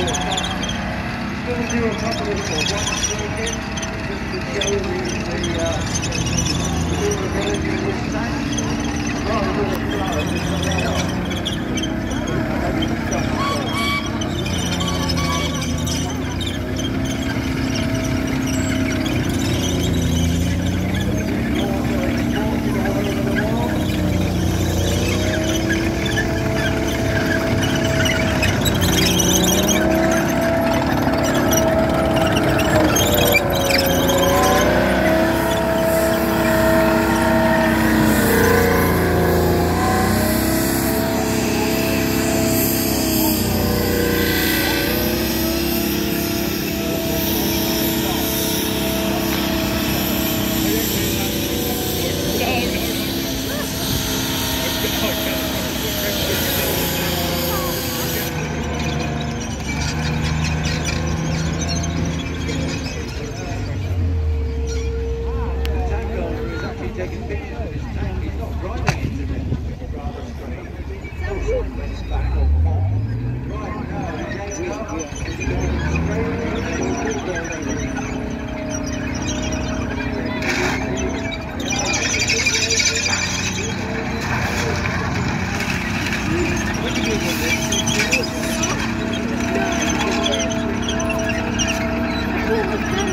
going to do a couple of just to show the durability of this tank. Rather than a flow, something else. Taking pictures of his tank. He's not driving into it. It's rather strange. When it's back or pop. Right now, it's going straight